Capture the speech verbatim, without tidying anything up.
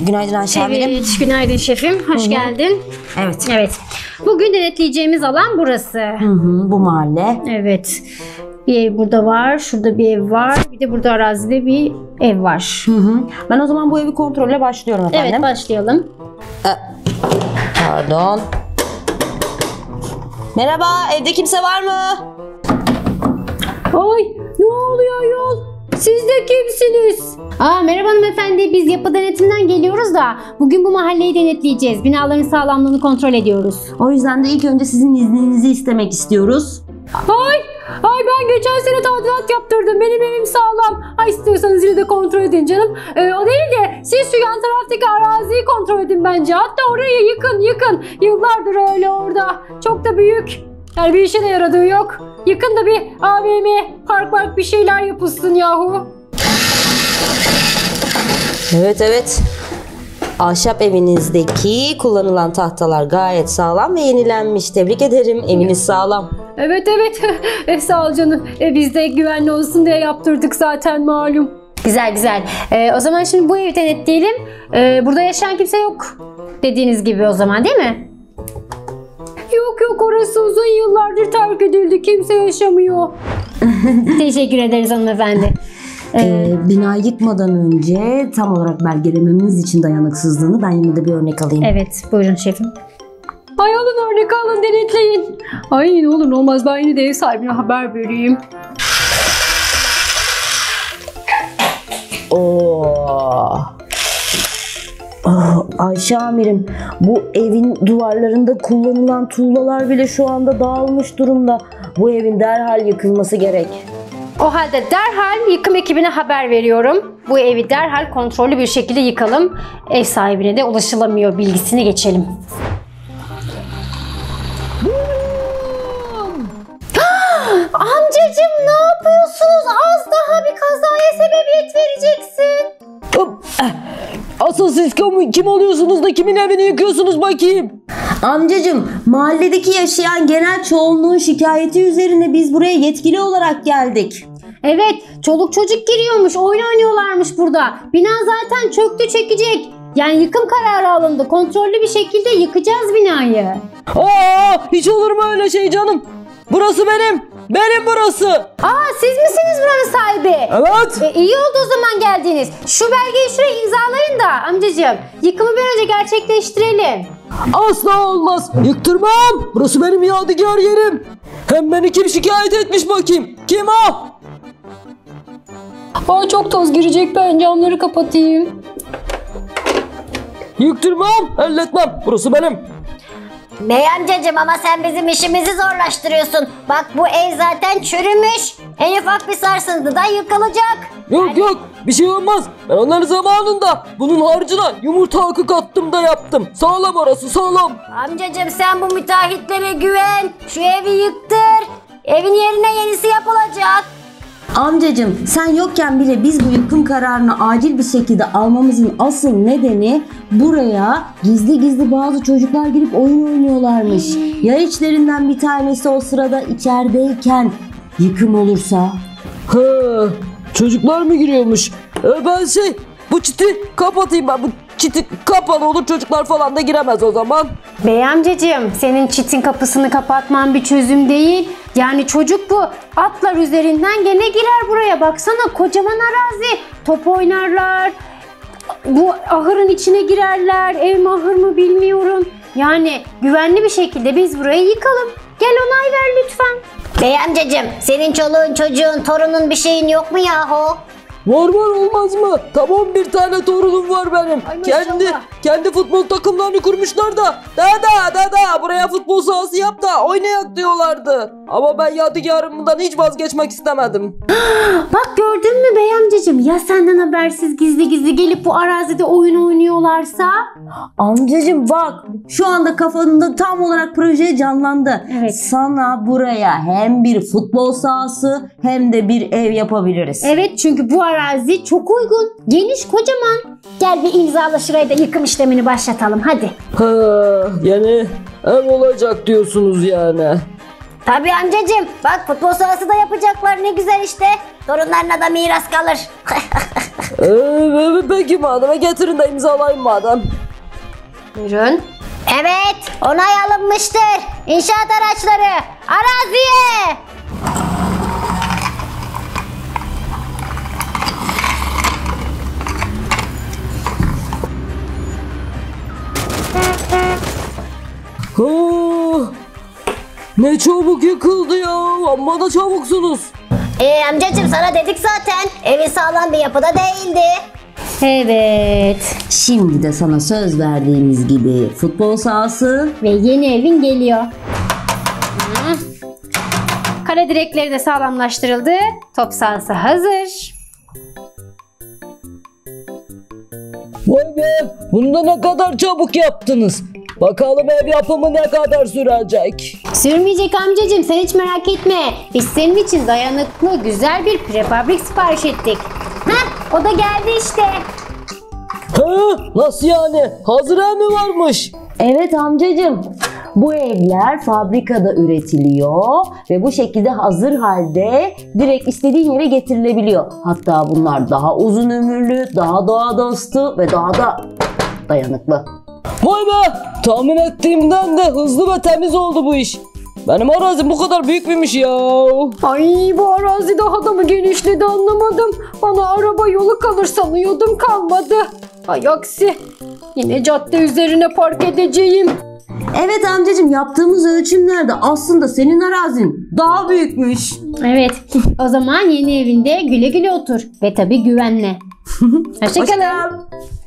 Günaydın Ayşe amirim. Evet, günaydın şefim. Hoş Hı-hı. geldin. Evet. Evet. Bugün denetleyeceğimiz alan burası. Hı hı, bu mahalle. Evet. Bir ev burada var, şurada bir ev var. Bir de burada arazide bir ev var. Hı hı. Ben o zaman bu evi kontrolle başlıyorum efendim. Evet, başlayalım. Ee, pardon. Merhaba, evde kimse var mı? Ay, ne oluyor yol? Siz de kimsiniz? Aa, merhaba hanımefendi. Biz yapı denetimden geliyoruz da bugün bu mahalleyi denetleyeceğiz. Binaların sağlamlığını kontrol ediyoruz. O yüzden de ilk önce sizin izninizi istemek istiyoruz. Ay, ay ben geçen sene tadilat yaptırdım. Benim evim sağlam. Ay istiyorsanız yine de kontrol edin canım. Ee, o değil de siz şu yan taraftaki araziyi kontrol edin bence. Hatta orayı yıkın yıkın. Yıllardır öyle orada. Çok da büyük. Yani bir işe de yaradığı yok. Yıkın da bir A V M, park park bir şeyler yapılsın yahu. Evet evet. Ahşap evinizdeki kullanılan tahtalar gayet sağlam ve yenilenmiş. Tebrik ederim. Eviniz sağlam. Evet evet. e, sağ ol canım. E, biz de güvenli olsun diye yaptırdık zaten malum. Güzel güzel. E, o zaman şimdi bu evi denetleyelim. E, burada yaşayan kimse yok. Dediğiniz gibi o zaman değil mi? Yok yok, orası uzun yıllardır terk edildi. Kimse yaşamıyor. Teşekkür ederiz hanımefendi. Ee, bina yıkmadan önce tam olarak belgelememiz için dayanıksızlığını ben yine de bir örnek alayım. Evet, buyurun şefim. Ay alın örnek alın, denetleyin. Ay ne olur ne olmaz, ben yine de ev sahibine haber vereyim. Oo. Ah, Ayşe amirim, bu evin duvarlarında kullanılan tuğlalar bile şu anda dağılmış durumda. Bu evin derhal yıkılması gerek. O halde derhal yıkım ekibine haber veriyorum. Bu evi derhal kontrollü bir şekilde yıkalım. Ev sahibine de ulaşılamıyor bilgisini geçelim. Amcacığım ne yapıyorsunuz? Az daha bir kazaya sebebiyet vereceksin. Asıl siz kim, kim oluyorsunuz da kimin evini yıkıyorsunuz bakayım? Amcacığım, mahalledeki yaşayan genel çoğunluğun şikayeti üzerine biz buraya yetkili olarak geldik. Evet, çoluk çocuk giriyormuş, oyun oynuyorlarmış burada. Bina zaten çöktü, çökecek. Yani yıkım kararı alındı. Kontrollü bir şekilde yıkacağız binayı. Aa, hiç olur mu öyle şey canım? Burası benim. Benim burası. Aa, siz misiniz buranın sahibi? Evet. E, iyi oldu o zaman geldiniz. Şu belgeyi şuraya imzalayın da amcacığım. Yıkımı bir önce gerçekleştirelim. Asla olmaz. Yıktırmam. Burası benim yadigar yerim. Hem beni kim şikayet etmiş bakayım? Kim o? Aa, çok toz girecek, ben camları kapatayım. Yıktırmam. Elletmem. Burası benim. Bey amcacığım, ama sen bizim işimizi zorlaştırıyorsun. Bak bu ev zaten çürümüş. En ufak bir sarsıntıda yıkılacak. Yok Yani- yok. Bir şey olmaz. Ben onların zamanında bunun harcına yumurta akı kattım da yaptım. Sağlam orası sağlam. Amcacığım sen bu müteahhitlere güven. Şu evi yıktır. Evin yerine yenisi yapılacak. Amcacığım, sen yokken bile biz bu yıkım kararını acil bir şekilde almamızın asıl nedeni buraya gizli gizli bazı çocuklar girip oyun oynuyorlarmış. Ya içlerinden bir tanesi o sırada içerideyken yıkım olursa? He, çocuklar mı giriyormuş? E ben şey bu çiti kapatayım ben. Bu çiti kapalı olur, çocuklar falan da giremez o zaman. Bey amcacığım, senin çitin kapısını kapatman bir çözüm değil. Yani çocuk bu. Atlar üzerinden gene girer buraya. Baksana, kocaman arazi. Top oynarlar. Bu ahırın içine girerler. Ev mi ahır mı bilmiyorum. Yani güvenli bir şekilde biz burayı yıkalım. Gel onay ver lütfen. Bey amcacığım, senin çoluğun çocuğun torunun bir şeyin yok mu yahu? Var var, olmaz mı? Tamam, bir tane torunum var benim. Ay maşallah. kendi kendi futbol takımlarını kurmuşlar da. Dada dada buraya futbol sahası yap da oynayak diyorlardı. Ama ben yadigarımdan hiç vazgeçmek istemedim. Bak gördün mü bey amcacığım? Ya senden habersiz gizli gizli gelip bu arazide oyun oynuyorlarsa? Amcacığım bak, şu anda kafanında tam olarak proje canlandı. Evet. Sana buraya hem bir futbol sahası hem de bir ev yapabiliriz. Evet, çünkü bu arazi çok uygun. Geniş, kocaman. Gel bir imzala şuraya da yıkım işlemini başlatalım hadi. Ha, yani ev olacak diyorsunuz yani. Tabii amcacığım. Bak futbol sahası da yapacaklar, ne güzel işte. Torunlarına da miras kalır. Ee, peki madem getirin de imzalayayım madem. Buyurun. Evet, onay alınmıştır. İnşaat araçları araziye. Oh, ne çabuk yıkıldı ya. Amma da çabuksunuz. Ee, amcacığım sana dedik zaten. Evi sağlam bir yapıda değildi. Evet. Şimdi de sana söz verdiğimiz gibi futbol sahası. Ve yeni evin geliyor. Hı. Kale direkleri de sağlamlaştırıldı. Top sahası hazır. Vay be, bunu da ne kadar çabuk yaptınız. Bakalım ev yapımı ne kadar sürecek. Sürmeyecek amcacığım, sen hiç merak etme. Biz senin için dayanıklı, güzel bir prefabrik sipariş ettik. Heh, o da geldi işte. Ha, nasıl yani? Hazır ev mi varmış? Evet amcacığım. Bu evler fabrikada üretiliyor ve bu şekilde hazır halde direkt istediğin yere getirilebiliyor. Hatta bunlar daha uzun ömürlü, daha doğa dostu ve daha da dayanıklı. Vay be, tahmin ettiğimden de hızlı ve temiz oldu bu iş. Benim arazim bu kadar büyük müymüş ya? Ay, bu arazi daha da mı genişledi anlamadım. Bana araba yolu kalır sanıyordum, kalmadı. Ay aksi. Yine cadde üzerine park edeceğim. Evet amcacığım, yaptığımız ölçümlerde aslında senin arazin daha büyükmüş. Evet, o zaman yeni evinde güle güle otur. Ve tabii güvenle. Hoşçakalın. Hoşçakal.